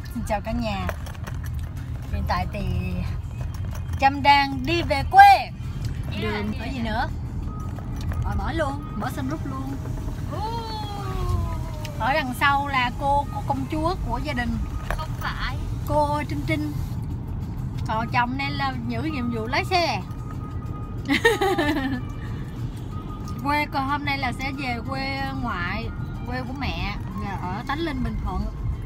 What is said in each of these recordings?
Xin chào cả nhà. Hiện tại thì Trâm đang đi về quê. Đường có gì nữa? Bỏ luôn, bỏ sunroof luôn. Ở đằng sau là cô công chúa của gia đình. Không phải. Cô Trinh Trinh. Còn chồng nên là giữ nhiệm vụ lái xe. Quê còn hôm nay là sẽ về quê ngoại, quê của mẹ là ở Tánh Linh, Bình Thuận.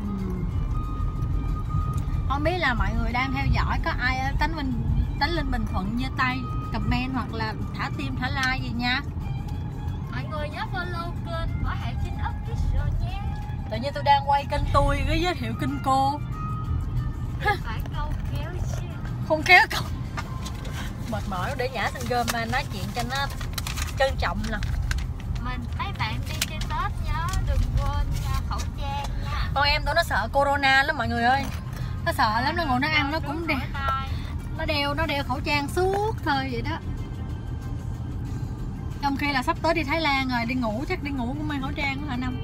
Không biết là mọi người đang theo dõi có ai ở Tánh Linh, Bình Thuận giơ tay comment hoặc là thả tim thả like gì nha. Mọi người nhớ follow kênh Võ Hạ Trinh Official nhé. Tự nhiên tôi đang quay kênh tôi cái giới thiệu kênh cô. Phải câu kéo chứ. Không kéo câu. Mệt mỏi để nhả sang gom mà nói chuyện cho nó trân trọng nè. Mấy bạn đi chơi Tết nhớ đừng quên khẩu trang nha. Con em tôi nó sợ corona lắm mọi người ơi. Nó sợ lắm, nó ngồi nó ăn nó cũng nó đeo khẩu trang suốt thôi vậy đó. Trong khi là sắp tới đi Thái Lan rồi, đi ngủ chắc đi ngủ cũng mang khẩu trang của hả Năm?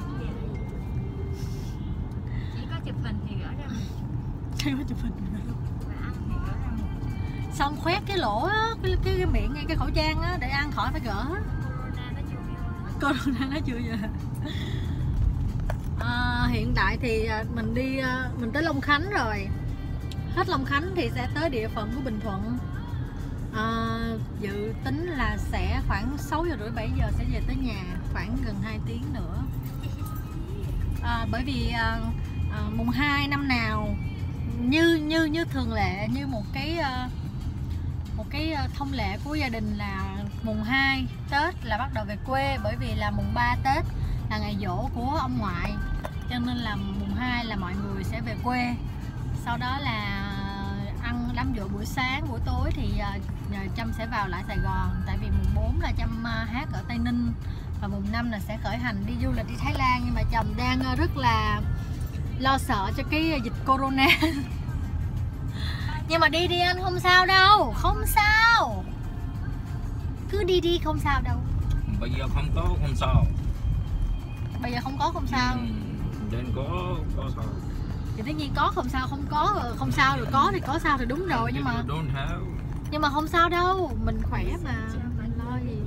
Chỉ có chụp hình thì gỡ ra. Chỉ có chụp hình thì gỡ ra. Mà ăn thì gỡ ra. Xong khoét cái lỗ á, cái miệng ngay cái khẩu trang á để ăn khỏi phải gỡ. Corona nó chưa vô. Hiện tại thì mình tới Long Khánh rồi. Hết Long Khánh thì sẽ tới địa phận của Bình Thuận. Dự tính là sẽ khoảng 6 giờ rưỡi 7 giờ sẽ về tới nhà, khoảng gần 2 tiếng nữa. Bởi vì mùng 2 năm nào như thường lệ, như một cái thông lệ của gia đình là mùng 2 Tết là bắt đầu về quê, bởi vì là mùng 3 Tết là ngày giỗ của ông ngoại, cho nên là mùng 2 là mọi người sẽ về quê. Sau đó là ăn đám giỗ buổi sáng, buổi tối thì Trâm sẽ vào lại Sài Gòn, tại vì mùng 4 là Trâm hát ở Tây Ninh và mùng 5 là sẽ khởi hành đi du lịch đi Thái Lan. Nhưng mà chồng đang rất là lo sợ cho cái dịch corona. Nhưng mà đi anh, không sao đâu, không sao, cứ đi không sao đâu. Bây giờ không có không sao. Bây giờ không có không sao. Nên có sao. Thì tất nhiên có không sao, không có không sao, rồi có thì có sao thì đúng rồi, nhưng mà không sao đâu, mình khỏe mà, mình lo gì.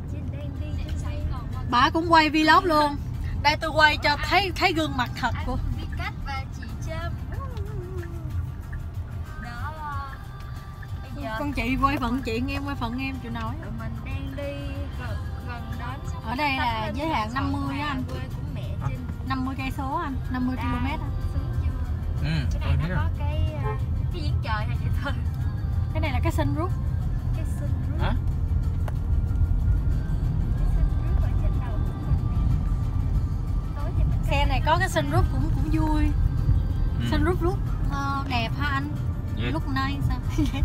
Bà cũng quay vlog luôn. Đây tôi quay cho thấy gương mặt thật của con chị quay phần chị, em quay phần em chịu nói. Tụi mình đang đi gần đến. Ở đây là giới hạn 50 á anh. 50 cây số anh, 50 km anh. Cái này nó có cái giếng trời hay vậy thôi. Cái này là cái sunroof. Cái sunroof. Hả? Cái sunroof ở trên đầu của mình. Tối thì mình Xe này có cái sunroof cũng vui. Sunroof lúc đẹp ha anh. Yes. Lúc nay sao?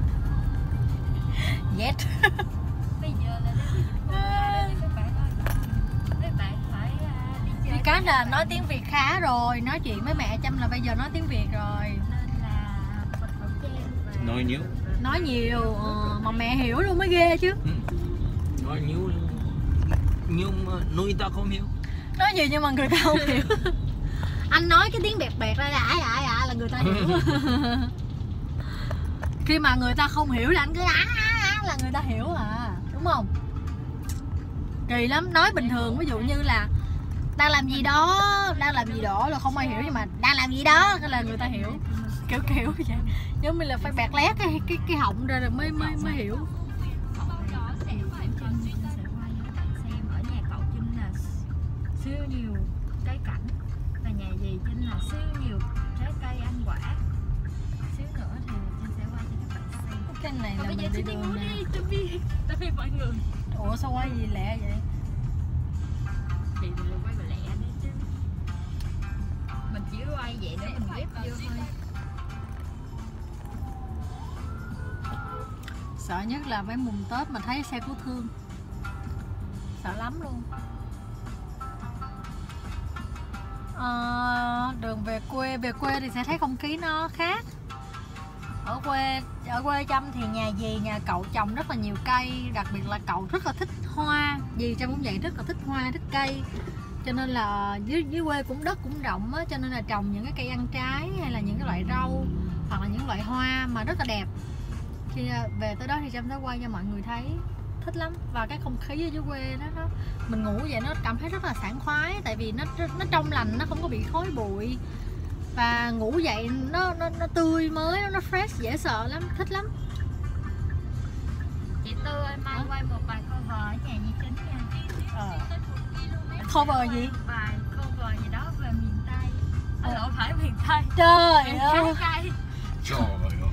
Yes. Bây giờ là các bạn ơi. Mấy bạn phải đi chơi. Vì cái là nói tiếng Việt khá rồi, nói chuyện với mẹ Trâm là bây giờ nói tiếng Việt rồi. Nên là bật khẩu trang và Nói nhiều. Nói nhiều mà mẹ hiểu luôn mới ghê chứ. Nói nhiều nhưng mà nuôi ta không hiểu. Nói nhiều nhưng mà người ta không hiểu. Anh nói cái tiếng bẹt bẹt ra là người ta hiểu. Khi mà người ta không hiểu là anh cứ là người ta hiểu à, đúng không? Kỳ lắm, nói bình thường ví dụ như là đang làm gì đó là không ai hiểu, nhưng mà đang làm gì đó là người ta hiểu, kiểu vậy. Giống như là phải bẹt lét cái họng ra rồi mới hiểu. ở nhà cậu Trinh là siêu nhiều cây cảnh và nhà dì Trinh là siêu nhiều trái cây ăn quả. Xíu nữa thì Trinh sẽ qua cho các bạn xem. Cái này là Bây giờ mình đi đường nè. Tao biết mọi người. Ủa sao quay gì lẹ vậy? Thì mình quay lẹ đấy chứ. Mình chỉ quay vậy để mình ghép vô thôi. Sợ nhất là mấy mùng Tết mà thấy xe cứu thương, sợ lắm luôn. Đường về quê thì sẽ thấy không khí nó khác. Ở quê Trâm thì nhà dì, nhà cậu trồng rất là nhiều cây, đặc biệt là cậu rất là thích hoa. Dì Trâm cũng vậy, rất là thích hoa, thích cây, cho nên là dưới quê cũng đất cũng rộng á, cho nên là trồng những cái cây ăn trái hay là những cái loại rau hoặc là những loại hoa mà rất là đẹp. Khi về tới đó thì Trâm sẽ quay cho mọi người thấy, thích lắm. Và cái không khí ở dưới quê đó, mình ngủ vậy nó cảm thấy rất là sảng khoái, tại vì nó trong lành, nó không có bị khói bụi, và ngủ dậy nó tươi mới, nó fresh, dễ sợ lắm, thích lắm. Chị Tư ơi, mai quay một bài cover ở nhà Nhi Chính nha. Cover gì? Bài cover gì đó về miền Tây. Lộn, phải miền Tây, Trời ơi, trái cây. Trời ơi.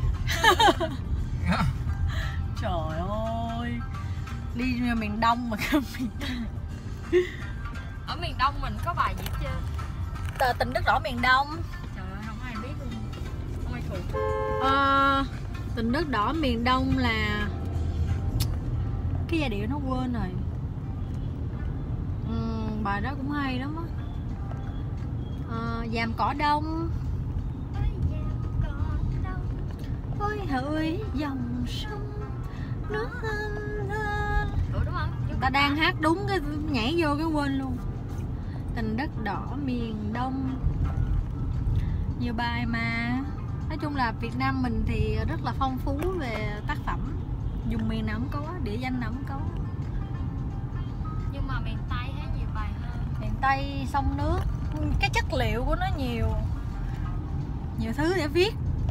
trời ơi, đi ra miền Đông mà không miền Tây. Ở miền Đông mình có bài gì hết chưa? Tình Đất Đỏ miền Đông. Trời ơi, không ai biết luôn, không ai thuộc. Tình Đất Đỏ miền Đông là cái giai điệu nó quên rồi. Bài đó cũng hay lắm á. Dàm Cỏ Đông, ôi hỡi dòng sông nước thanh thang. Ủa đúng không? Ta đang hát đúng cái nhảy vô cái quên luôn. Tình Đất Đỏ miền Đông, nhiều bài mà. Nói chung là Việt Nam mình thì rất là phong phú về tác phẩm, dùng miền nào cũng có, địa danh nào cũng có. Nhưng mà miền Tây thấy nhiều bài hơn. Miền Tây sông nước, cái chất liệu của nó nhiều thứ để viết.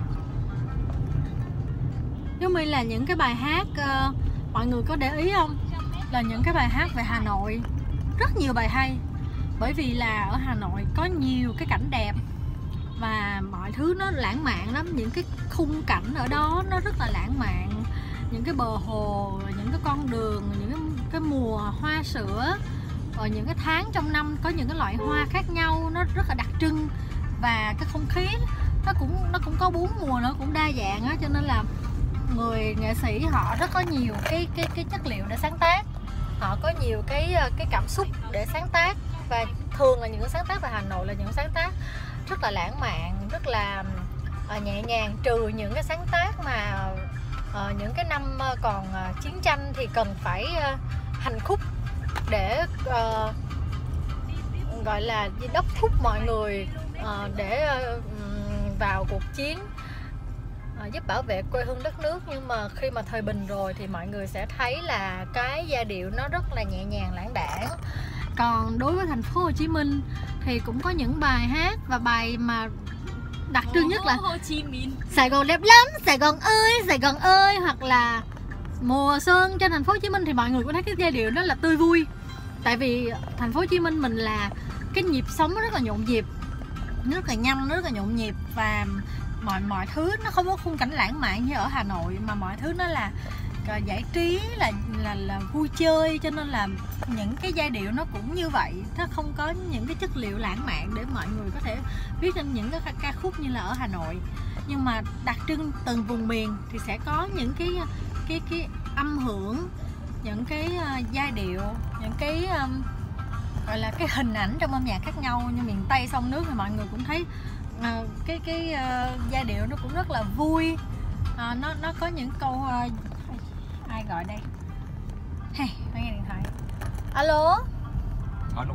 Giống như là những cái bài hát, mọi người có để ý không, là những cái bài hát về Hà Nội, rất nhiều bài hay. Bởi vì là ở Hà Nội có nhiều cái cảnh đẹp và mọi thứ nó lãng mạn lắm. Những cái khung cảnh ở đó nó rất là lãng mạn. Những cái bờ hồ, những cái con đường, những cái mùa hoa sữa, rồi những cái tháng trong năm có những cái loại hoa khác nhau, nó rất là đặc trưng. Và cái không khí nó cũng có 4 mùa, nó cũng đa dạng á, cho nên là người nghệ sĩ họ rất có nhiều cái chất liệu để sáng tác. Họ có nhiều cái cảm xúc để sáng tác, và thường là những cái sáng tác về Hà Nội là những sáng tác rất là lãng mạn, rất là nhẹ nhàng, trừ những cái sáng tác mà những cái năm còn chiến tranh thì cần phải hành khúc để gọi là đốc thúc mọi người để vào cuộc chiến, giúp bảo vệ quê hương đất nước. Nhưng mà khi mà thời bình rồi thì mọi người sẽ thấy là cái giai điệu nó rất là nhẹ nhàng, lãng đãng. Còn đối với thành phố Hồ Chí Minh thì cũng có những bài hát, và bài mà đặc trưng nhất là Hồ Chí Minh, Sài Gòn đẹp lắm, Sài Gòn ơi, hoặc là Mùa xuân trên thành phố Hồ Chí Minh, thì mọi người có thấy cái giai điệu đó là tươi vui. Tại vì thành phố Hồ Chí Minh mình là cái nhịp sống rất là nhộn nhịp, rất là nhanh, rất là nhộn nhịp, và mọi thứ nó không có khung cảnh lãng mạn như ở Hà Nội, mà mọi thứ nó là giải trí, là vui chơi, cho nên là những cái giai điệu nó cũng như vậy. Nó không có những cái chất liệu lãng mạn để mọi người có thể viết nên những cái ca khúc như là ở Hà Nội. Nhưng mà đặc trưng từng vùng miền thì sẽ có những cái âm hưởng, những cái giai điệu, những cái gọi là cái hình ảnh trong âm nhạc khác nhau. Như miền Tây sông nước thì mọi người cũng thấy cái giai điệu nó cũng rất là vui. Nó có những câu ai gọi đây? Hey, phải nghe điện thoại. Alo. Alo.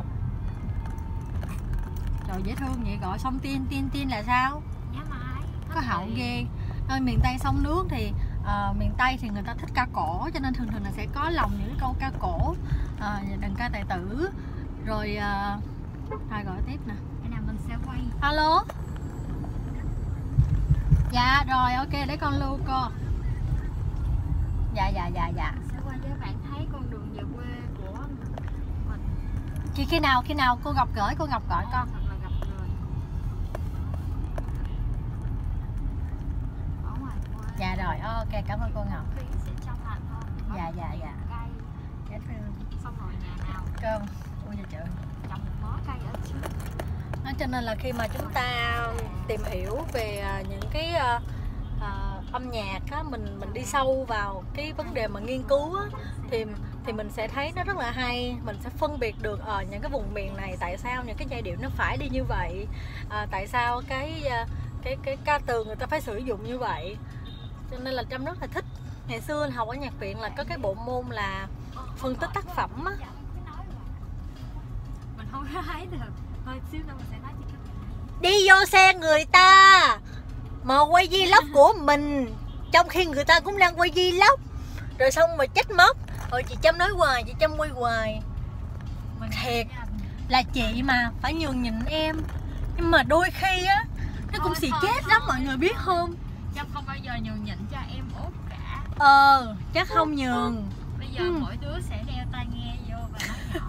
Trời, dễ thương vậy, gọi xong tin là sao? Có hậu ghê. Nơi miền Tây sông nước thì miền Tây thì người ta thích ca cổ, cho nên thường là sẽ có lòng những câu ca cổ, đờn ca tài tử. Rồi ai gọi tiếp nè. Cái nào mình sẽ quay. Alo. Dạ rồi, ok, để con lưu cô. Dạ. Sẽ quay cho bạn thấy con đường về quê của mình. Chị khi nào cô Ngọc gửi con. Thật là gặp rồi. Ở ngoài quê. Dạ rồi, ok, cảm ơn cô Ngọc. Không khí sẽ trong lành hơn. Dạ. Cây. Dễ thương. Xong rồi nhà nào Cơm. Ui trời. trồng một mớ cây ở trước. Cho nên là khi mà chúng ta tìm hiểu về những cái âm nhạc á, mình đi sâu vào cái vấn đề mà nghiên cứu á, thì mình sẽ thấy nó rất là hay. Mình sẽ phân biệt được ở những cái vùng miền này tại sao những cái giai điệu nó phải đi như vậy, tại sao cái ca từ người ta phải sử dụng như vậy. Cho nên là Trâm rất là thích. Ngày xưa học ở nhạc viện là có cái bộ môn là phân tích tác phẩm á. Mình không không thấy được. Thôi xíu nữa mình sẽ nói cho các bạn. Đi vô xe người ta mà quay vlog của mình trong khi người ta cũng đang quay vlog, rồi xong mà trách móc. Rồi chị Trâm nói hoài, chị Trâm quay hoài. Mình Thiệt là chị mà phải nhường nhịn em, nhưng mà đôi khi á nó cũng xì chết lắm, mọi người biết không? Trâm không bao giờ nhường nhịn cho em út cả. Chắc không nhường. Bây giờ mỗi đứa sẽ đeo tai nghe vô và nói nhỏ.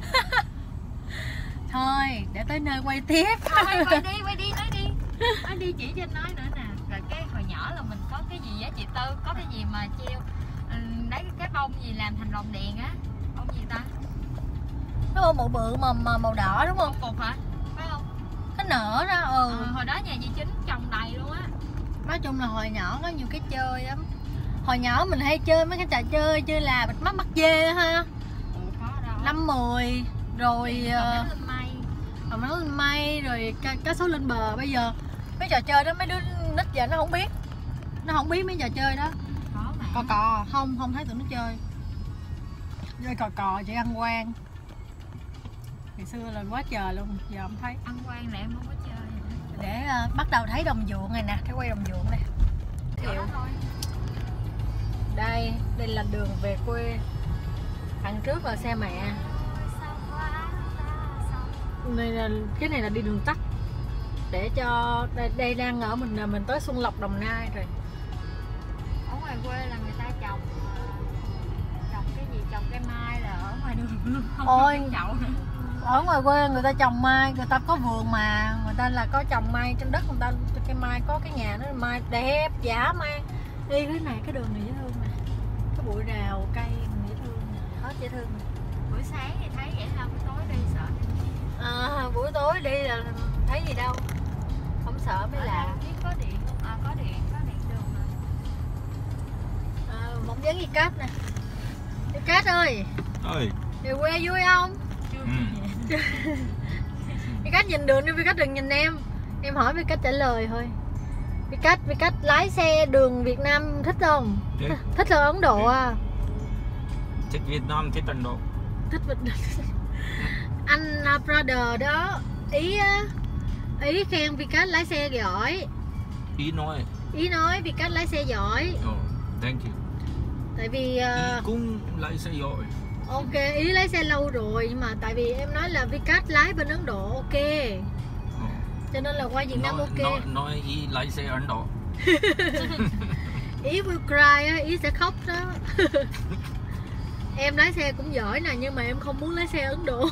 Thôi để tới nơi quay tiếp. Thôi quay đi, nói đi chỉ cho nói nữa nè. Rồi cái hồi nhỏ là mình có cái gì giá trị tư, có cái gì mà treo đấy, cái bông gì làm thành lồng đèn á, bông gì ta? Cái bông màu bự mà màu đỏ đúng không? Cục hả? Phải không? Cái nở đó. Hồi đó nhà dì Chính trồng đầy luôn á. Nói chung là hồi nhỏ có nhiều cái chơi lắm. Hồi nhỏ mình hay chơi mấy cái trò chơi như là bịt mắt bắt dê ha. Có đâu. 5, 10 rồi Còn nó lên mây rồi cá sấu lên bờ. Bây giờ mấy trò chơi đó mấy đứa nít giờ nó không biết. Nó không biết mấy trò chơi đó. có mà. Cò không thấy tụi nó chơi. Chơi cò chỉ ăn quan. Ngày xưa là quá trời luôn, giờ không thấy. Ăn quan là em không có chơi. Để bắt đầu thấy đồng ruộng này nè, cái quay đồng ruộng đây. Đây là đường về quê. Đằng trước là xe mẹ. Cái này là đi đường tắt. Để cho đây đang ở mình tới Xuân Lộc, Đồng Nai rồi. Ở ngoài quê là người ta trồng cái gì, trồng cây mai là ở ngoài đường luôn, không Ôi, có chậu nữa. ở ngoài quê người ta trồng mai, người ta có vườn mà, người ta là có trồng mai trên đất người ta, cây mai có cái nhà nó mai đẹp giả mai. Đi cái này, cái đường này dễ thương nè, cái bụi rào cây dễ thương nè, hết dễ thương nè. Buổi sáng thì thấy vậy thôi, buổi tối đi sợ. Buổi tối đi là thấy gì đâu, không sợ mới lạ. Có điện không? Có điện đường mà. Mộng vấn gì Cát nè. Đi Cát ơi, về quê vui không? Vì Cách nhìn đường đi, Vì Cách đừng nhìn em hỏi Vì Cách trả lời thôi. Vì Cách lái xe đường Việt Nam thích không? Thích hơn Ấn Độ à? Thích Việt Nam, thích Ấn Độ. Thích Việt Nam. Anh brother đó ý khen Vì Cách lái xe giỏi. Ý nói Vì Cách lái xe giỏi. Thank you. Tại vì Ý cũng lái xe giỏi. Ok, ý lái xe lâu rồi, nhưng mà tại vì em nói là Vi Cách lái bên Ấn Độ ok, cho nên là qua Việt Nam ok. Nói ý lái xe Ấn Độ. Ý will cry á, ý sẽ khóc đó. Em lái xe cũng giỏi nè, nhưng mà em không muốn lái xe Ấn Độ.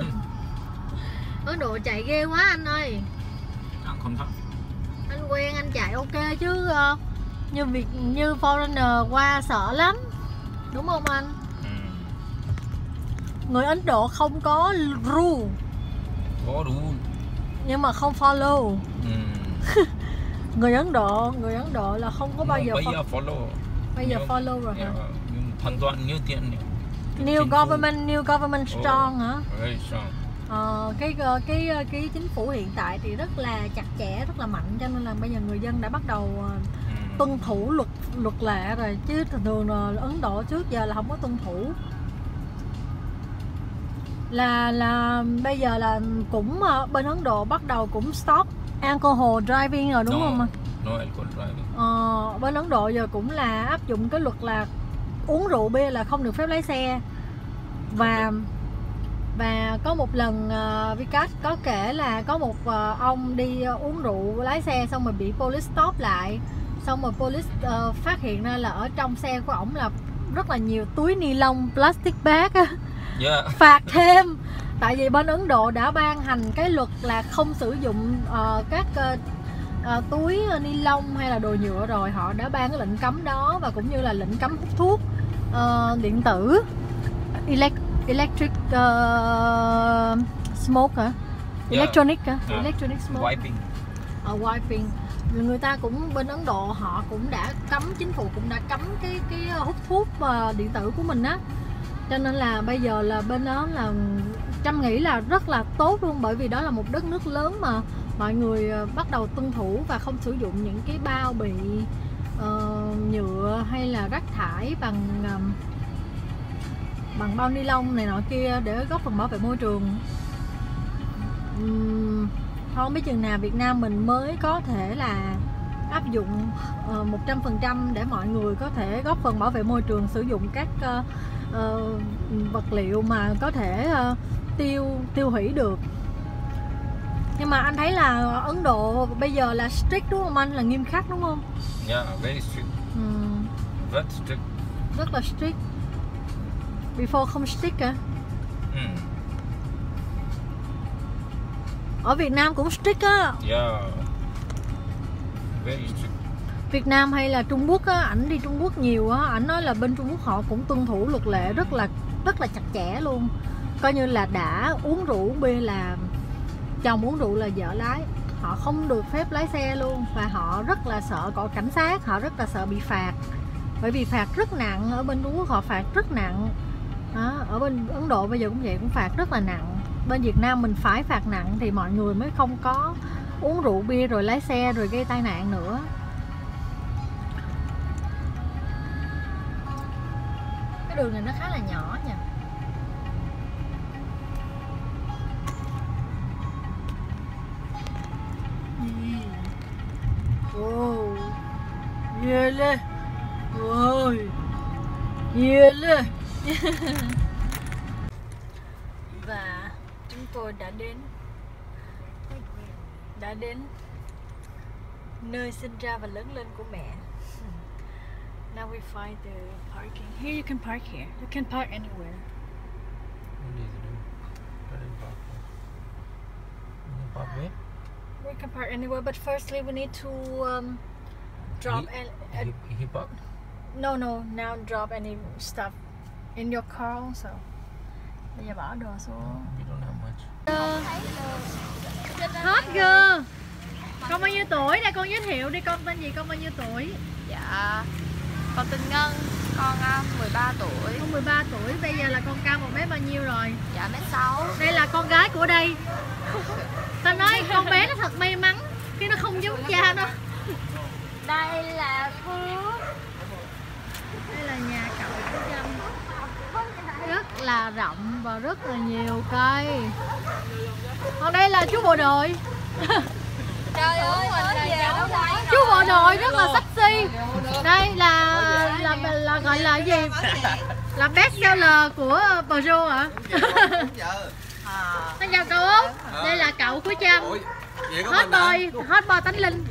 Ấn Độ chạy ghê quá anh ơi. Không thật. Anh quen anh chạy ok chứ như foreigner qua sợ lắm, đúng không anh? Người Ấn Độ không có rule. Có rule nhưng mà không follow. Người Ấn Độ là không có bao giờ follow. Bây giờ follow rồi hả? Hoàn toàn như tiền này. New government strong hả? Very strong. Cái chính phủ hiện tại thì rất là chặt chẽ, rất là mạnh, cho nên là bây giờ người dân đã bắt đầu tuân thủ luật lệ rồi, chứ thường là Ấn Độ trước giờ là không có tuân thủ. Là bây giờ là cũng bên Ấn Độ bắt đầu cũng stop alcohol driving rồi đúng không ạ? No alcohol driving. Bên Ấn Độ giờ cũng là áp dụng cái luật là uống rượu bia là không được phép lái xe. Và có một lần Vikas có kể là có một ông đi uống rượu lái xe xong rồi bị police stop lại, xong rồi police phát hiện ra là ở trong xe của ổng là rất là nhiều túi ni lông plastic bag á. Phạt thêm, tại vì bên Ấn Độ đã ban hành cái luật là không sử dụng các túi ni lông hay là đồ nhựa rồi, họ đã ban cái lệnh cấm đó, và cũng như là lệnh cấm hút thuốc điện tử, electric smoke hả? Electronic hả? Electronic smoke. Wiping. Người ta cũng bên Ấn Độ họ cũng đã cấm, chính phủ cũng đã cấm cái hút thuốc điện tử của mình á. Cho nên là bây giờ là bên đó là Trâm nghĩ là rất là tốt luôn, bởi vì đó là một đất nước lớn mà mọi người bắt đầu tuân thủ và không sử dụng những cái bao bì nhựa hay là rác thải bằng bao ni lông này nọ kia để góp phần bảo vệ môi trường. Không biết chừng nào Việt Nam mình mới có thể là áp dụng 100% để mọi người có thể góp phần bảo vệ môi trường, sử dụng các vật liệu mà có thể tiêu hủy được. Nhưng mà anh thấy là Ấn Độ bây giờ là strict đúng không anh? Là nghiêm khắc đúng không? Yeah, very strict. Very strict. Rất là strict. Before không strict à? Ở Việt Nam cũng strict á. Yeah. Very strict. Việt Nam hay là Trung Quốc á, ảnh đi Trung Quốc nhiều á, ảnh nói là bên Trung Quốc họ cũng tuân thủ luật lệ rất là chặt chẽ luôn. Coi như là đã uống rượu uống bia là chồng uống rượu là vợ lái, họ không được phép lái xe luôn, và họ rất là sợ có cảnh sát, họ rất là sợ bị phạt, bởi vì phạt rất nặng. Ở bên Trung Quốc họ phạt rất nặng đó, ở bên Ấn Độ bây giờ cũng vậy, cũng phạt rất là nặng. Bên Việt Nam mình phải phạt nặng thì mọi người mới không có uống rượu bia rồi lái xe rồi gây tai nạn nữa. Cái đường này nó khá là nhỏ nha. Wow, ghê lên. Wow, ghê lên. Và chúng tôi đã đến nơi sinh ra và lớn lên của mẹ. Now we find the parking. Here you can park here. You can park anywhere. We can park anywhere, but firstly we need to drop He parked? No, now drop any stuff in your car also. Bây giờ bỏ đồ xuống. We don't have much. Hot girl. Con bao nhiêu tuổi? Đây con giới thiệu đi, con tên gì, con bao nhiêu tuổi? Dạ, con tên Ngân, con 13 tuổi. Con 13 tuổi, bây giờ là con cao 1 mét bao nhiêu rồi? Dạ 1m6. Đây là con gái của đây. Tao nói con bé nó thật may mắn khi nó không giống cha nó. Đây là Phước. Đây là nhà cậu của Trâm. Rất là rộng và rất là nhiều cây. Còn đây là chú bộ đội. Trời ơi, Chú bộ đội rất là sexy. Đây là gọi là gì? Là best seller của Peugeot hả? Xin chào cậu Út. Đây là cậu của Trâm. Hot boy Tánh Linh.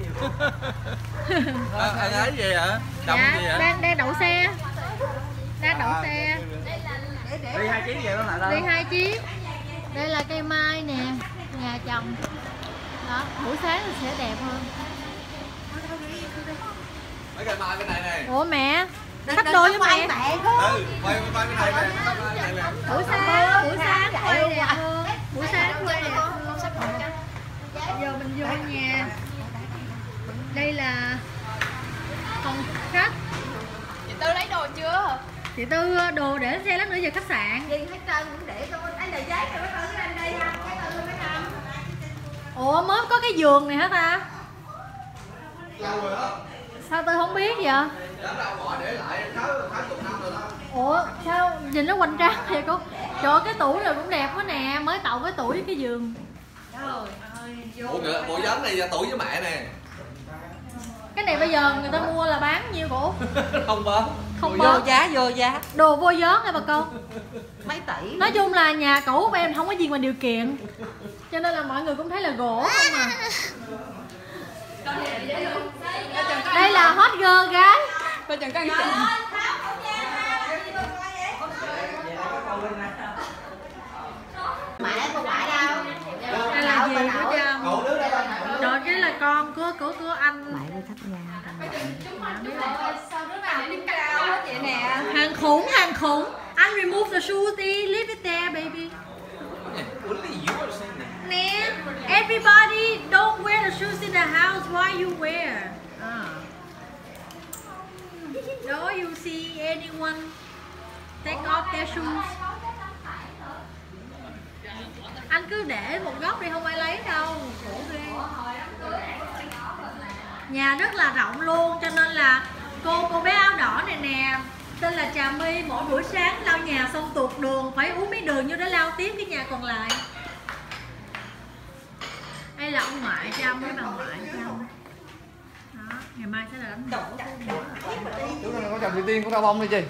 Anh ấy gì hả? Đậu Dạ, gì hả? đang đậu xe. Đang đậu xe. Đi 2 chiếc vậy đó lại Đi 2 chiếc. Đây là cây mai nè, nhà chồng. Đó, buổi sáng thì sẽ đẹp hơn. Mấy cây mai bên này này. Ủa mẹ, xách đồ cho mẹ. Quay bên này nè. Buổi sáng quay đẹp hơn. Buổi sáng quay đẹp hơn. Giờ mình vô nhà. Đây là phòng khách. Chị Tư lấy đồ chưa? Chị Tư đồ để xe lát nữa về khách sạn. Gì hết trơn cũng để tôi. Anh là giấy rồi mấy con lên đây ha. Cái Tư mấy năm. Ủa mới có cái giường này hả ta? Sao tôi không biết vậy? Ủa sao nhìn nó hoành tráng vậy cô? Trời ơi, cái tủ này cũng đẹp quá nè, mới tậu cái tủ với cái giường. Bộ giấm này là tuổi với mẹ nè. Cái này bây giờ người ta mua là bán nhiêu cổ? Không bớt. Không bớt. Vô giá. Đồ vô gió hả bà con? Mấy tỷ. Nói chung là nhà cũ của em không có gì mà điều kiện, cho nên là mọi người cũng thấy là gỗ không à. Đây là hot girl gái. Cô chẳng cần mẹ cô ngoại đâu? Đây là gì của Trâm? Rồi cái là con của anh. Mẹ đi thắp nhang. Hàng khủng. Anh remove the shoes đi, leave it there baby. Nè, everybody don't wear the shoes in the house. Why you wear? Do you see anyone take off their shoes? Anh cứ để một góc đi, không ai lấy đâu. Khổ ghê. Nhà rất là rộng luôn, cho nên là cô bé áo đỏ này nè, tên là Trà My, mỗi buổi sáng lau nhà xong tuột đường phải uống miếng đường vô để lau tiếp cái nhà còn lại. Đây là ông ngoại Trâm với bà ngoại Trâm. Đó, ngày mai sẽ là đánh dỗ của Chú này có chồng Thủy Tiên của Cao Bông đi chị.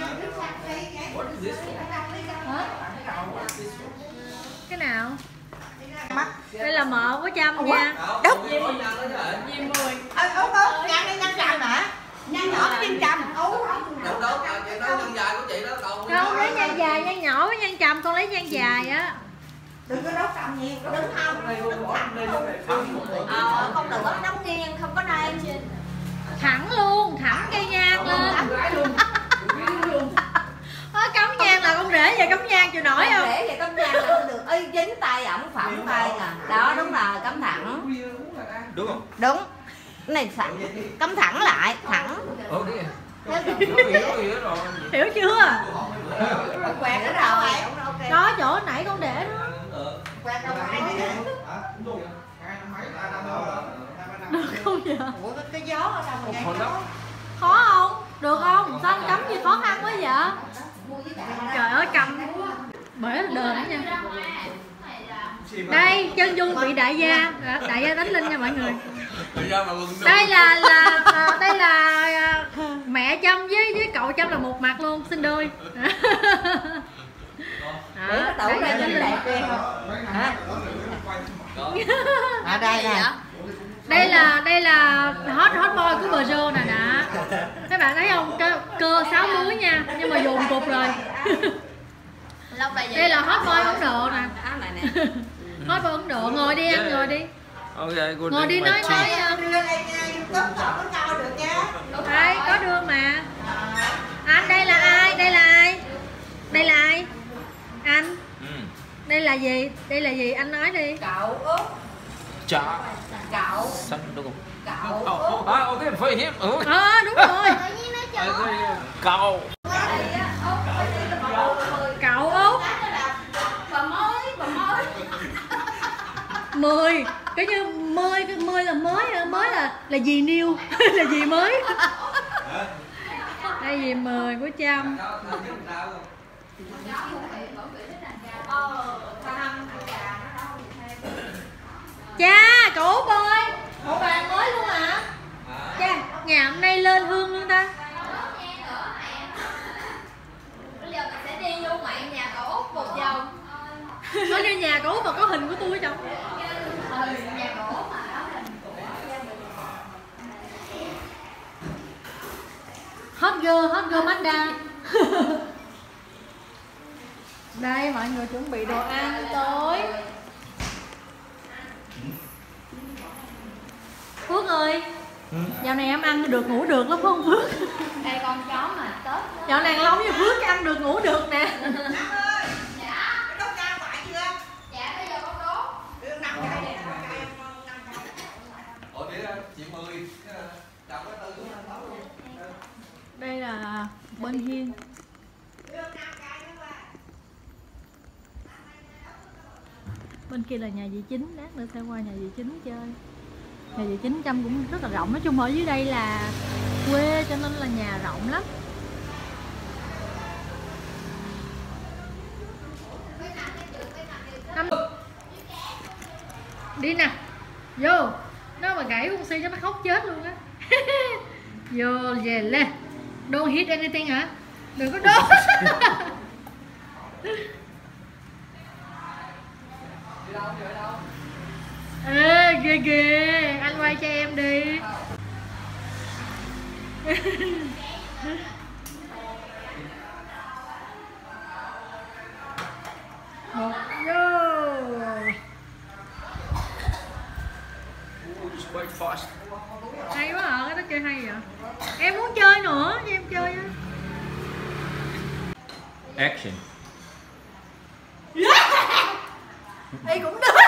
cái nào? Đây là mợ của Trâm nha. Đúng. Dì 10. Nhăn đây nhăn trầm hả? Nhăn nhỏ với nhăn trầm. Đúng đúng, chuyện đó nhân dài của chị đó còn. Không lấy nhăn dài, nhăn nhỏ với nhăn trầm, con lấy nhăn dài á. Đừng có đốt trầm nhiều, có đứng không? Không được có đóng nghiêng, không có đây. Thẳng luôn, thẳng cây nhang lên. Cắm nhang là con rể về cắm nhang chịu nổi không? Để vậy cắm nhang là không được. Ê, dính tay ổng phỏng tay nè. Đó đúng rồi, cắm thẳng. Đúng không? Đúng. Cái này cắm thẳng lại, thẳng. Hiểu chưa? Quẹt ở đâu vậy? Đó chỗ nãy con để đó. Quẹt đâu phải đi. Được không vậy? Ủa cái gió ở đâu mà vậy? Khó không? Được không? Sao anh cắm gì khó khăn quá vậy? Trời ơi cầm bể là đờn đó nha. Đây chân dung bị đại gia đánh linh nha mọi người. Đây là mẹ Trâm với cậu Trâm là một mặt luôn, sinh đôi. Để nó tủ ra nhìn đẹp ghê không? Hả? Đây nè. Đây là hot boy của Bờ nè nè. Các bạn thấy không? Cơ 6 múi nha, nhưng mà dồn cục rồi. Đây là hot boy Ấn Độ nè. Hot boy Ấn Độ, ngồi đi ăn, ngồi đi. Ngồi đi nói. Đây có đưa mà. Anh đây là ai? Đây là ai? Đây là ai? Anh. Đây là gì? Đây là gì? Anh nói đi. Cậu Út. Chả. Cậu. Sao đúng không? Cậu. Ok, phải hiếp. Đúng rồi. Cậu. Cậu Út. Bà mới. 10. Cái như mươi là mới là gì new là gì mới. Đây gì 10 của Trâm. Cha, cậu Út ơi, một bàn mới luôn hả? Cha, nhà hôm nay lên hương luôn ta. Bây giờ mình sẽ đi vô ngoại nhà cậu Út một vòng. Nói như nhà cậu Út mà có hình của tôi ở trong. Nhà cậu Út mà áo hình của Hot girl Mazda. Đây mọi người chuẩn bị đồ ăn tối. Phước ơi, dạo này em ăn được ngủ được lắm phải không Phước? đây con chó mà Tết. Dạo này lâu như Phước ăn được ngủ được nè. Dạ bây giờ con đốt. Đây là bên hiên. Bên kia là nhà dì Chính, lát nữa sẽ qua nhà dì Chính chơi. Nhà dì Chính Trâm cũng rất là rộng, nói chung ở dưới đây là quê cho nên là nhà rộng lắm. Đi nè, vô. Nó mà gãy con xi cho nó khóc chết luôn á. Vô về lên. Don't hit anything hả? Đừng có đốt. Ê, ghê ghê, anh quay cho em đi. Một vô. Hay quá hả, cái đó chơi hay vậy. Em muốn chơi nữa, cho em chơi á. Action. Ê cũng được.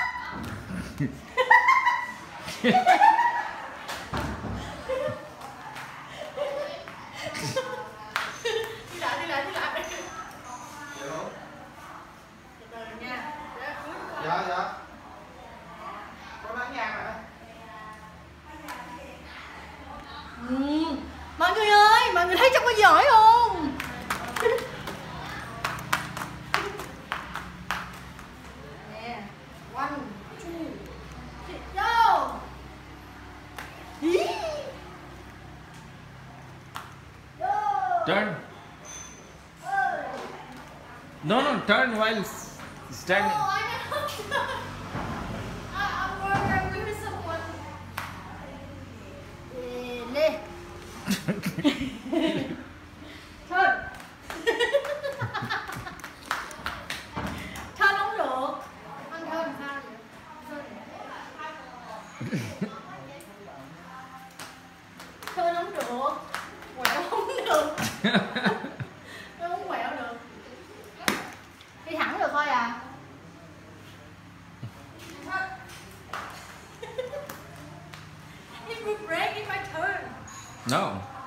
Dạ. Con bán nhang hả? Mọi người ơi, mọi người thấy trông có giỏi không? Nè, 1, 2, Turn. No, no, turn while standing. Lê. Thôi. Thơm không được. Ăn thơm làm sao vậy? Thơm không được. Quẹo không được. Nó không quẹo được. Đi thẳng được thôi à. It will break in my turn. No.